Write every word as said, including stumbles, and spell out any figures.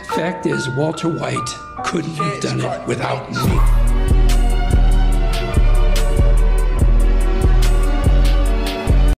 Fact is, Walter White couldn't have done it without me.